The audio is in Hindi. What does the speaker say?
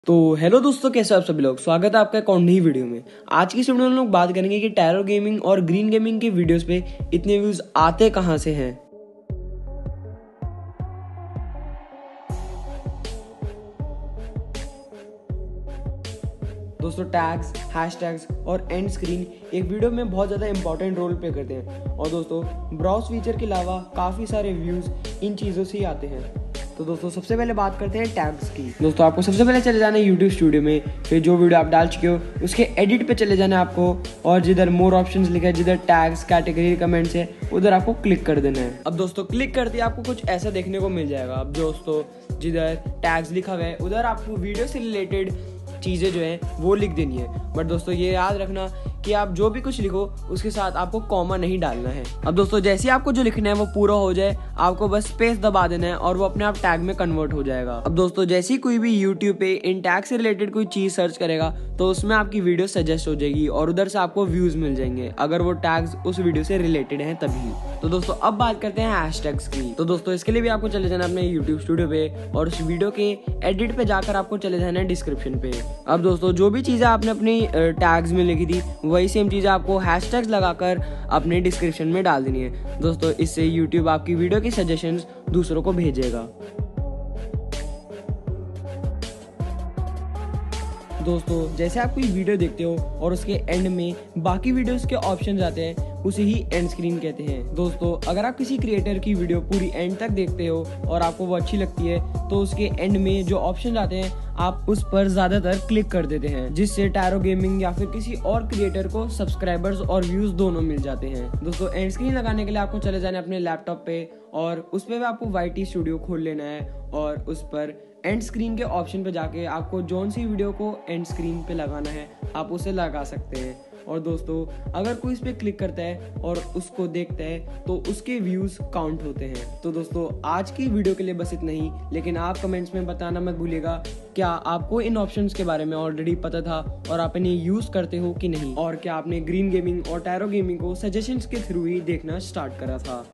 तो हेलो दोस्तों, कैसे आप सभी लोग। स्वागत है आपका एक और नई वीडियो में। आज की इस वीडियो में हम लोग बात करेंगे कि टैरो गेमिंग और ग्रीन गेमिंग के वीडियोस पे इतने व्यूज आते कहां से हैं। दोस्तों, टैग्स, हैशटैग्स और एंड स्क्रीन एक वीडियो में बहुत ज़्यादा इंपॉर्टेंट रोल प्ले करते हैं। और दोस्तों, ब्राउज फीचर के अलावा काफ़ी सारे व्यूज़ इन चीज़ों से ही आते हैं। तो दोस्तों, सबसे पहले बात करते हैं टैग्स की। दोस्तों, आपको सबसे पहले चले जाना है यूट्यूब स्टूडियो में। फिर जो वीडियो आप डाल चुके हो उसके एडिट पे चले जाना है आपको, और जिधर मोर ऑप्शंस लिखा है, जिधर टैग्स, कैटेगरी, कमेंट्स है, उधर आपको क्लिक कर देना है। अब दोस्तों, क्लिक करते ही आपको कुछ ऐसा देखने को मिल जाएगा। अब दोस्तों, जिधर टैग्स लिखा हुआ है उधर आपको वीडियो से रिलेटेड चीज़ें जो है वो लिख देनी है। बट दोस्तों, ये याद रखना कि आप जो भी कुछ लिखो उसके साथ आपको कॉमा नहीं डालना है। अब दोस्तों, जैसे ही आपको जो लिखना है वो पूरा हो जाए, आपको बस स्पेस दबा देना है और वो अपने आप टैग में कन्वर्ट हो जाएगा। अब दोस्तों, जैसे ही कोई भी यूट्यूब पे इन टैग से रिलेटेड कोई चीज सर्च करेगा तो उसमें आपकी वीडियो सजेस्ट हो जाएगी और उधर से आपको व्यूज मिल जाएंगे, अगर वो टैग्स उस वीडियो से रिलेटेड हैं तभी। तो दोस्तों, अब बात करते हैं हैशटैग्स की। तो दोस्तों, इसके लिए भी आपको चले जाना अपने यूट्यूब स्टूडियो पे और उस वीडियो के एडिट पे जाकर आपको चले जाना है डिस्क्रिप्शन पे। अब दोस्तों, जो भी चीजें आपने अपनी टैग्स में लिखी थी वही सेम चीजें आपको हैशटैग्स लगाकर अपने डिस्क्रिप्शन में डाल देनी है। दोस्तों, इससे यूट्यूब आपकी वीडियो की सजेशंस दूसरों को भेजेगा। दोस्तों, जैसे आप कोई वीडियो देखते हो और उसके एंड में बाकी वीडियोस के ऑप्शन आते हैं, उसे ही एंड स्क्रीन कहते हैं। दोस्तों, अगर आप किसी क्रिएटर की वीडियो पूरी एंड तक देखते हो और आपको वो अच्छी लगती है तो उसके एंड में जो ऑप्शन आते हैं आप उस पर ज्यादातर क्लिक कर देते हैं, जिससे टैरो गेमिंग या फिर किसी और क्रिएटर को सब्सक्राइबर्स और व्यूज दोनों मिल जाते हैं। दोस्तों, एंड स्क्रीन लगाने के लिए आपको चले जाना है अपने लैपटॉप पे और उस पर आपको YT स्टूडियो खोल लेना है और उस पर एंड स्क्रीन के ऑप्शन पे जाके आपको जौन सी वीडियो को एंड स्क्रीन पे लगाना है आप उसे लगा सकते हैं। और दोस्तों, अगर कोई इस पे क्लिक करता है और उसको देखता है तो उसके व्यूज काउंट होते हैं। तो दोस्तों, आज की वीडियो के लिए बस इतना ही, लेकिन आप कमेंट्स में बताना मत भूलिएगा क्या आपको इन ऑप्शंस के बारे में ऑलरेडी पता था और आप इन्हें यूज करते हो कि नहीं, और क्या आपने ग्रीन गेमिंग और टैरो गेमिंग को सजेशंस के थ्रू ही देखना स्टार्ट करा था।